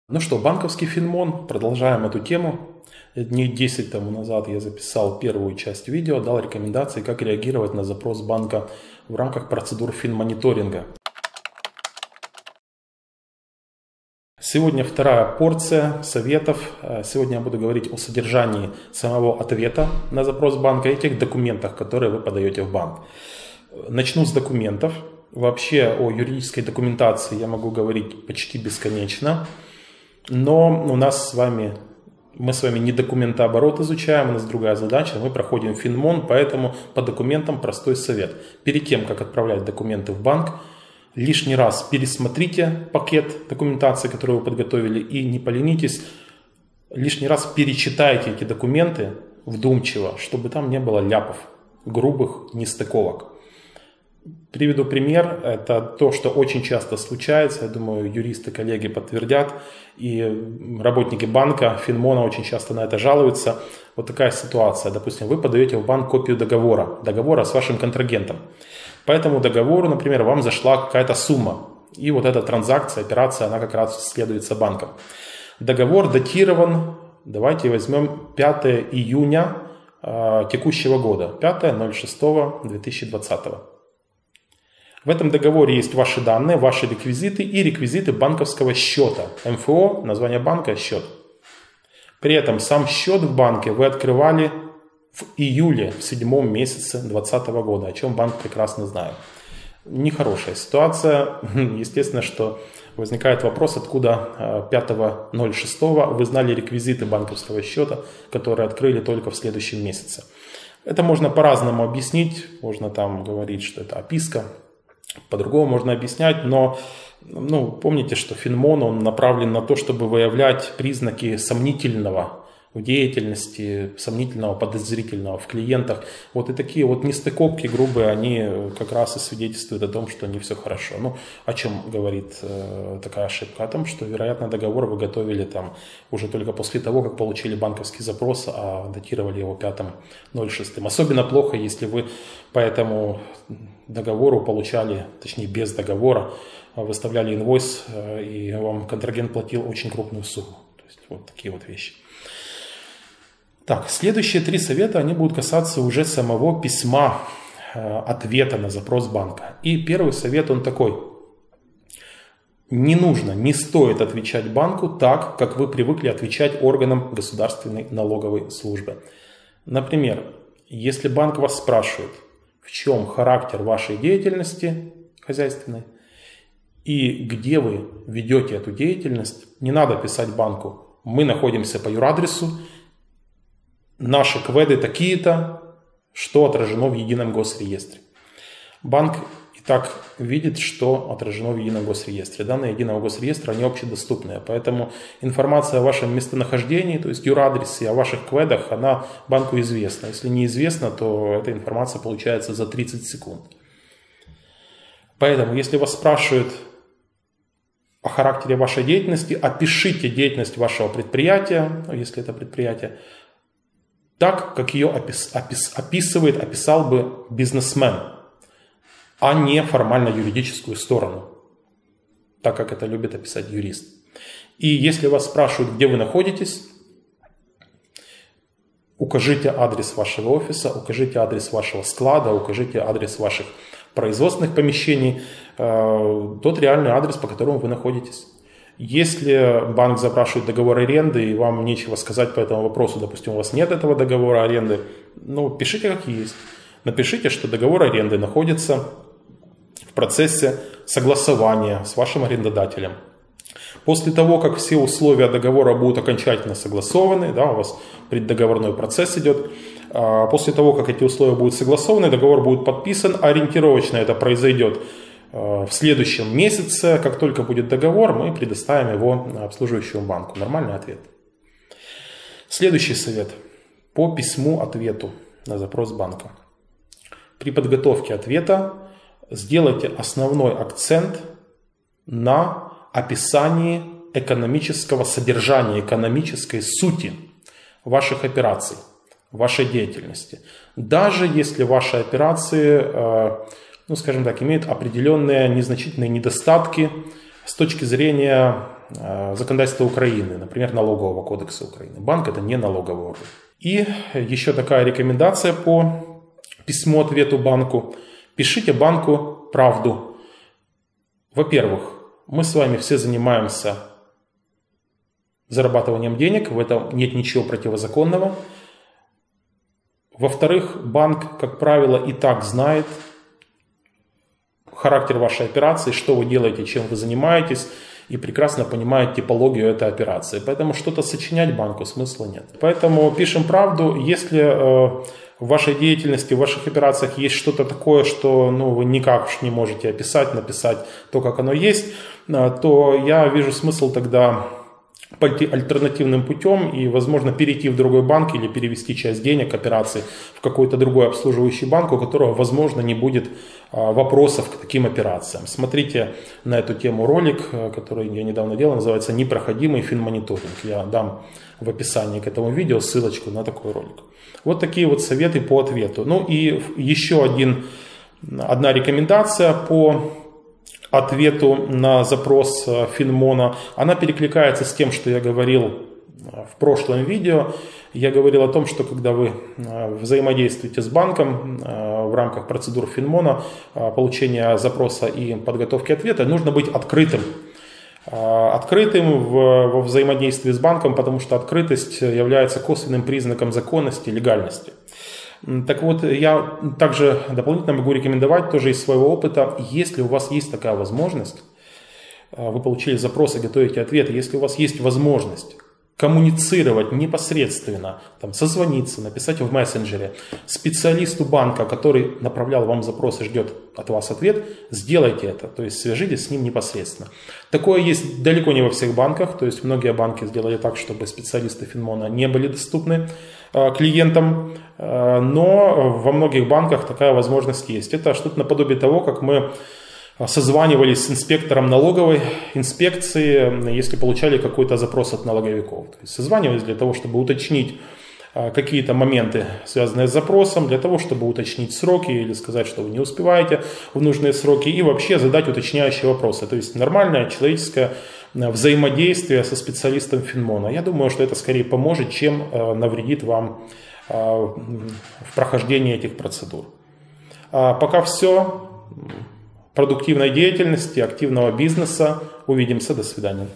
Ну что, банковский финмон, продолжаем эту тему. Дней 10 тому назад я записал первую часть видео, дал рекомендации, как реагировать на запрос банка в рамках процедур финмониторинга. Сегодня вторая порция советов. Сегодня я буду говорить о содержании самого ответа на запрос банка и тех документах, которые вы подаете в банк. Начну с документов. Вообще о юридической документации я могу говорить почти бесконечно. Но мы с вами не документооборот изучаем, у нас другая задача, мы проходим финмон, поэтому по документам простой совет. Перед тем, как отправлять документы в банк, лишний раз пересмотрите пакет документации, который вы подготовили, и не поленитесь, лишний раз перечитайте эти документы вдумчиво, чтобы там не было ляпов, грубых нестыковок. Приведу пример. Это то, что очень часто случается. Я думаю, юристы, коллеги подтвердят. И работники банка, финмона очень часто на это жалуются. Вот такая ситуация. Допустим, вы подаете в банк копию договора с вашим контрагентом. По этому договору, например, вам зашла какая-то сумма. И вот эта транзакция, операция, она как раз исследуется банком. Договор датирован, давайте возьмем 5 июня текущего года. 5.06.2020. В этом договоре есть ваши данные, ваши реквизиты и реквизиты банковского счета. МФО, название банка, счет. При этом сам счет в банке вы открывали в июле, в 7 месяце 2020 года, о чем банк прекрасно знает. Нехорошая ситуация. Естественно, что возникает вопрос, откуда 5.06 вы знали реквизиты банковского счета, которые открыли только в следующем месяце. Это можно по-разному объяснить. Можно там говорить, что это описка. По-другому можно объяснять, но помните, что финмон он направлен на то, чтобы выявлять признаки сомнительного в деятельности, сомнительного, подозрительного в клиентах. Вот и такие вот нестыковки грубые, они как раз и свидетельствуют о том, что не все хорошо. О чем говорит такая ошибка? О том, что, вероятно, договор вы готовили там уже только после того, как получили банковский запрос, а датировали его 5.06. Особенно плохо, если вы по этому договору получали, точнее без договора, выставляли инвойс, и вам контрагент платил очень крупную сумму. То есть вот такие вот вещи. Так, следующие 3 совета, они будут касаться уже самого письма ответа на запрос банка. И первый совет, он такой. Не стоит отвечать банку так, как вы привыкли отвечать органам государственной налоговой службы. Например, если банк вас спрашивает, в чем характер вашей деятельности хозяйственной и где вы ведете эту деятельность, не надо писать банку. Мы находимся по юрадресу, наши КВЭДы такие-то, что отражено в едином госреестре. Банк и так видит, что отражено в едином госреестре. Данные единого госреестра, они общедоступные. Поэтому информация о вашем местонахождении, то есть юрадресе, о ваших КВЭДах, она банку известна. Если неизвестна, то эта информация получается за 30 секунд. Поэтому, если вас спрашивают о характере вашей деятельности, опишите деятельность вашего предприятия, если это предприятие, так, как ее описал бы бизнесмен, а не формально-юридическую сторону, так как это любит описать юрист. И если вас спрашивают, где вы находитесь, укажите адрес вашего офиса, укажите адрес вашего склада, укажите адрес ваших производственных помещений, тот реальный адрес, по которому вы находитесь. Если банк запрашивает договор аренды и вам нечего сказать по этому вопросу, допустим, у вас нет этого договора аренды, пишите как есть. Напишите, что договор аренды находится в процессе согласования с вашим арендодателем. После того, как все условия договора будут окончательно согласованы, у вас преддоговорной процесс идет, после того, как эти условия будут согласованы, договор будет подписан, ориентировочно это произойдет в следующем месяце, как только будет договор, мы предоставим его обслуживающему банку. Нормальный ответ. Следующий совет по письму-ответу на запрос банка. При подготовке ответа сделайте основной акцент на описании экономического содержания, экономической сути ваших операций, вашей деятельности. Даже если ваши операции, скажем так, имеют определенные незначительные недостатки с точки зрения законодательства Украины, например, налогового кодекса Украины. Банк – это не налоговый орган. И еще такая рекомендация по письму-ответу банку. Пишите банку правду. Во-первых, мы с вами все занимаемся зарабатыванием денег, в этом нет ничего противозаконного. Во-вторых, банк, как правило, и так знает характер вашей операции, что вы делаете, чем вы занимаетесь, и прекрасно понимает типологию этой операции. Поэтому что-то сочинять банку смысла нет. Поэтому пишем правду. Если в вашей деятельности, в ваших операциях есть что-то такое, что вы никак уж не можете описать, написать то, как оно есть, то я вижу смысл тогда пойти альтернативным путем и, возможно, перейти в другой банк или перевести часть денег, операций в какой-то другой обслуживающий банк, у которого, возможно, не будет вопросов к таким операциям. Смотрите на эту тему ролик, который я недавно делал, называется «Непроходимый финмониторинг». Я дам в описании к этому видео ссылочку на такой ролик. Вот такие вот советы по ответу. Ну и еще одна рекомендация по ответу на запрос Финмона. Она перекликается с тем, что я говорил в прошлом видео. Я говорил о том, что когда вы взаимодействуете с банком в рамках процедур Финмона, получения запроса и подготовки ответа, нужно быть открытым. Открытым во взаимодействии с банком, потому что открытость является косвенным признаком законности и легальности. Так вот, я также дополнительно могу рекомендовать тоже из своего опыта, если у вас есть такая возможность, вы получили запрос и готовите ответы, если у вас есть возможность коммуницировать непосредственно, созвониться, написать в мессенджере специалисту банка, который направлял вам запрос и ждет от вас ответ, сделайте это, то есть свяжитесь с ним непосредственно. Такое есть далеко не во всех банках, то есть многие банки сделали так, чтобы специалисты Финмона не были доступны клиентам, но во многих банках такая возможность есть. Это что-то наподобие того, как мы созванивались с инспектором налоговой инспекции, если получали какой-то запрос от налоговиков. То есть созванивались для того, чтобы уточнить какие-то моменты, связанные с запросом, для того, чтобы уточнить сроки или сказать, что вы не успеваете в нужные сроки, и вообще задать уточняющие вопросы. То есть нормальное человеческое взаимодействие со специалистом Финмона. Я думаю, что это скорее поможет, чем навредит вам в прохождении этих процедур. Пока все. Продуктивной деятельности, активного бизнеса. Увидимся. До свидания.